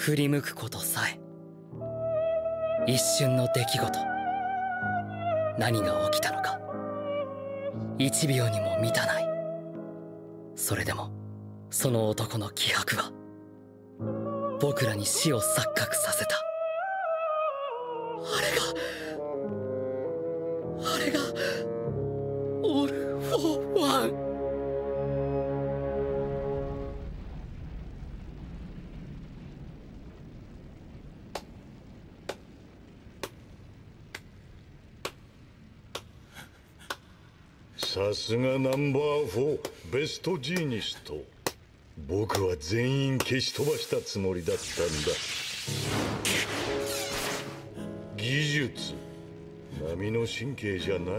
振り向くことさえ、一瞬の出来事、何が起きたのか1秒にも満たない。それでもその男の気迫は僕らに死を錯覚させた。あれがオール・フォー・ワン。 さすがナンバー4ベストジーニスト。僕は全員消し飛ばしたつもりだったんだ。技術並の神経じゃない。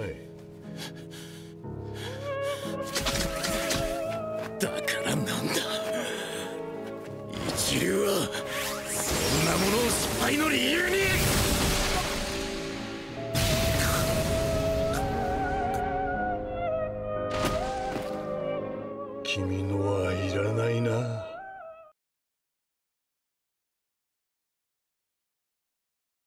だからなんだ、一流はそんなものを失敗の理由に。 君の